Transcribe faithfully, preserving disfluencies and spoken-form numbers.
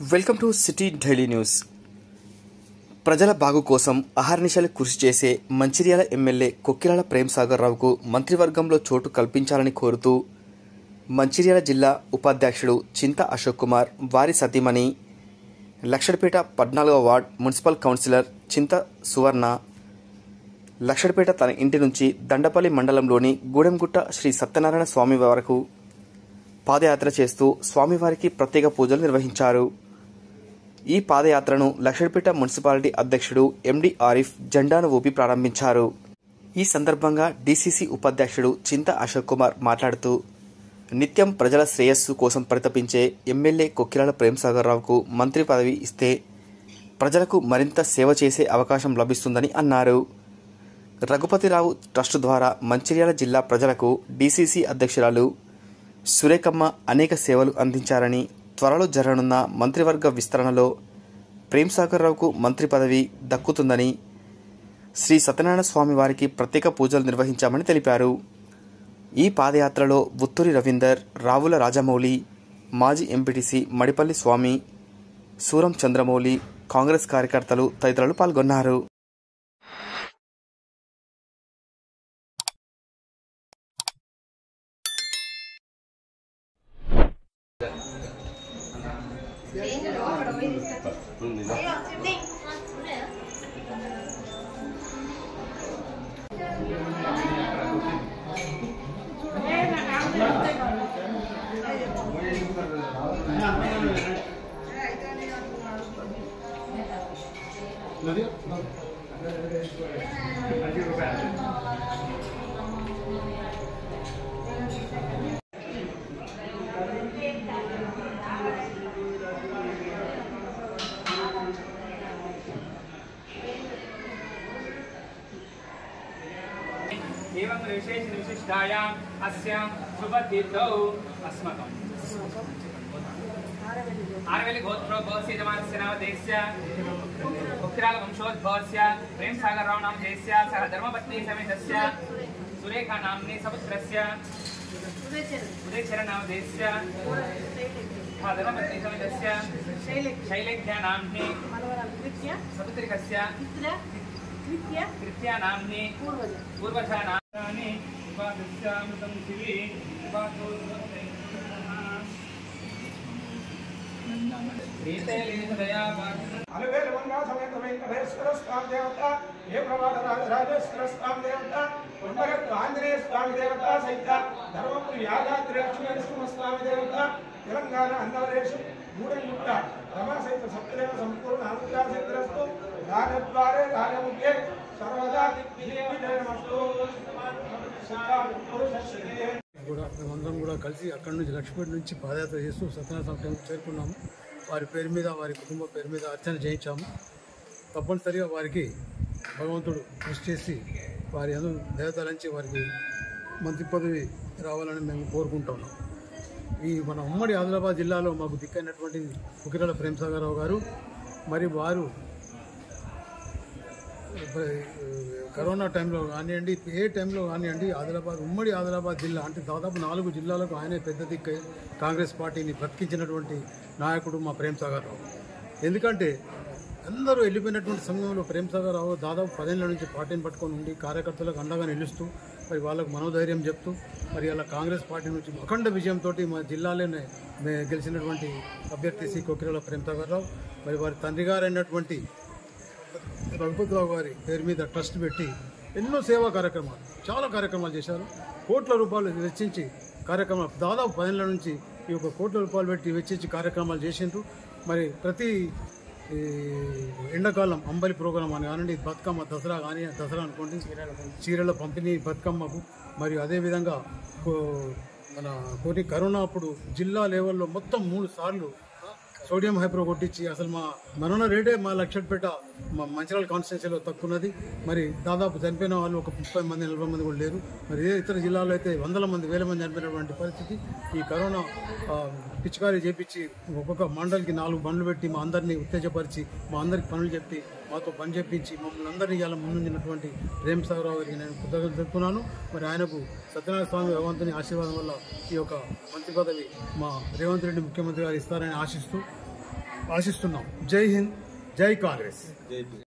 Welcome to City Daily News. ప్రజల బాగు కోసం అహర్నిశలు కృషి చేసే మంచిర్యాల ఎమ్మెల్యే కొక్కిరాల ప్రేమ్సాగర్ రావుకు మంత్రివర్గంలో చోటు కల్పించాలని కోరుతూ మంచిర్యాల జిల్లా ఉపాధ్యక్షుడు చింత అశోక్ కుమార్ వారి సతీమణి లక్షడిపేట పద్నాలుగవ వార్డ్ మున్సిపల్ కౌన్సిలర్ చింత సువర్ణ లక్షడిపేట తన ఇంటి నుంచి దండపల్లి మండలంలోని గూడెంగుట్ట శ్రీ సత్యనారాయణ స్వామి వరకు పాదయాత్ర చేస్తూ స్వామివారికి ప్రత్యేక పూజలు నిర్వహించారు. ఈ పాదయాత్రను లక్షడిపేట మున్సిపాలిటీ అధ్యక్షుడు ఎండి ఆరిఫ్ జెండాను ఊపి ప్రారంభించారు. ఈ సందర్భంగా డీసీసీ ఉపాధ్యక్షుడు చింత అశోక్ కుమార్ మాట్లాడుతూ నిత్యం ప్రజల శ్రేయస్సు కోసం పరితపించే ఎమ్మెల్యే కొక్కిరాల ప్రేమ్సాగర్ రావుకు మంత్రి పదవి ఇస్తే ప్రజలకు మరింత సేవ చేసే అవకాశం లభిస్తుందని అన్నారు. రఘుపతిరావు ట్రస్టు ద్వారా మంచిర్యాల జిల్లా ప్రజలకు డీసీసీ అధ్యక్షురాలు సురేఖమ్మ అనేక సేవలు అందించారని, త్వరలో జరగనున్న మంత్రివర్గ విస్తరణలో ప్రేమ్సాగర్ రావుకు మంత్రి పదవి దక్కుతుందని, శ్రీ సత్యనారాయణ స్వామి వారికి ప్రత్యేక పూజలు నిర్వహించామని తెలిపారు. ఈ పాదయాత్రలో ఉత్తూరి రవీందర్, రావుల రాజమౌళి, మాజీ ఎంపీటీసీ మడిపల్లి స్వామి, సూరం చంద్రమౌళి, కాంగ్రెస్ కార్యకర్తలు తదితరులు పాల్గొన్నారు. एवं विशेष विशिष्टायां अस्यां शुभतीर्थौ अस्मकम् आरवेली गोत्रोद्भवस्य जमानस्य नामधेयस्य कोक्किराल वंशोद्भवस्य प्रेमसागर राव नामधेयस्य सह धर्मपत्नी समेतस्य सुरेखा नाम्नि सपुत्रस्य उदयचर नामधेयस्य सह धर्मपत्नी समेतस्य शैलेख्या नाम्नि सपुत्रिकस्य कृत्या नाम्नि पूर्वजा नाम्नि उपादस्यामृतं शिवी अलवेल मंगा समेत वेंकटेश्वर स्वामी देवता हे प्रवाद राजराजेश्वर स्वामी देवता उन्नगत आंजनेय स्वामी देवता सहित धर्मपुरी यादाद्रि लक्ष्मी नरसिंह स्वामी देवता तेलंगाना अन्नवरेशु गूडेंगुट्ट रमा सहित सप्तदेव संपूर्ण अनुग्रहसिद्धिरस्तु राजद्वारे राजमुखे सर्वदा विजयमस्तु కూడా మేమందరం కూడా కలిసి అక్కడి నుంచి లక్ష్మీపేట నుంచి పాదయాత్ర చేస్తూ సత్యనారాయణ స్వామి టెంపుల్ చేరుకున్నాము. వారి పేరు మీద, వారి కుటుంబ పేరు మీద అర్చన చేయించాము. తప్పనిసరిగా వారికి భగవంతుడు కృషి చేసి వారి అందరూ దేవతలంచి వారికి మంత్రి పదవి రావాలని మేము కోరుకుంటున్నాం. ఈ మన ఉమ్మడి ఆదిలాబాద్ జిల్లాలో మాకు దిక్కైనటువంటి కొక్కిరాల ప్రేమ్సాగర్ రావు గారు మరి వారు కరోనా టైంలో కానివ్వండి, ఏ టైంలో కానివ్వండి, ఆదిలాబాద్ ఉమ్మడి ఆదిలాబాద్ జిల్లా అంటే దాదాపు నాలుగు జిల్లాలకు ఆయనే పెద్ద దిక్కై కాంగ్రెస్ పార్టీని బ్రతికించినటువంటి నాయకుడు మా ప్రేమ్సాగర్ రావు. ఎందుకంటే అందరూ వెళ్ళిపోయినటువంటి సమయంలో ప్రేమ్సాగర్ రావు దాదాపు పదేళ్ల నుంచి పార్టీని పట్టుకొని ఉండి కార్యకర్తలకు అండగా నిలుస్తూ మరి వాళ్ళకు మనోధైర్యం చెప్తూ మరి అలా కాంగ్రెస్ పార్టీ నుంచి అఖండ విజయంతో మా జిల్లాలోనే గెలిచినటువంటి అభ్యర్థి శ్రీ కొక్కిరాల ప్రేమ్సాగర్ రావు. మరి వారి తండ్రి గారైనటువంటి రఘుపతిరావు గారి పేరు మీద ట్రస్ట్ పెట్టి ఎన్నో సేవా కార్యక్రమాలు, చాలా కార్యక్రమాలు చేశారు. కోట్ల రూపాయలు వెచ్చించి కార్యక్రమాలు దాదాపు పదేళ్ల నుంచి ఈ యొక్క కోట్ల రూపాయలు పెట్టి వెచ్చించి కార్యక్రమాలు చేసిండ్రు. మరి ప్రతి ఎండాకాలం అంబలి ప్రోగ్రాం అని కానివ్వండి, బతుకమ్మ దసరా కానీ దసరా అనుకోండి, చీరల పంపిణీ బతుకమ్మకు, మరియు అదేవిధంగా మన కొన్ని కరోనా అప్పుడు జిల్లా లెవెల్లో మొత్తం మూడు సార్లు సోడియం హైప్రో కొట్టించి అసలు మా మరణ రేటే మా లక్షడిపేట మా మంచిర్యాల కాన్స్టిట్యున్సీలో తక్కువన్నది. మరి దాదాపు చనిపోయిన వాళ్ళు ఒక ముప్పై మంది నలభై మంది కూడా లేరు. మరి ఏ ఇతర జిల్లాలో అయితే వందల మంది వేల మంది చనిపోయినటువంటి పరిస్థితి. ఈ కరోనా పిచికారీ చేపించి ఒక్కొక్క మండలికి నాలుగు బండ్లు పెట్టి మా అందరినీ ఉత్తేజపరిచి మా అందరికి పనులు చెప్పి మాతో పని చెప్పించి మమ్మల్ని అందరినీ ఇలా ముందున్నటువంటి ప్రేమ్సాగర్ రావు గారికి నేను కృతజ్ఞతలు తెలుపుతున్నాను. మరి ఆయనకు సత్యనారాయణ స్వామి భగవంతుని ఆశీర్వాదం వల్ల ఈ యొక్క మంత్రి పదవి మా రేవంత్ రెడ్డి ముఖ్యమంత్రి గారు ఇస్తారని ఆశిస్తూ ఆశిస్తున్నాం. జై హింద్, జై కాంగ్రెస్.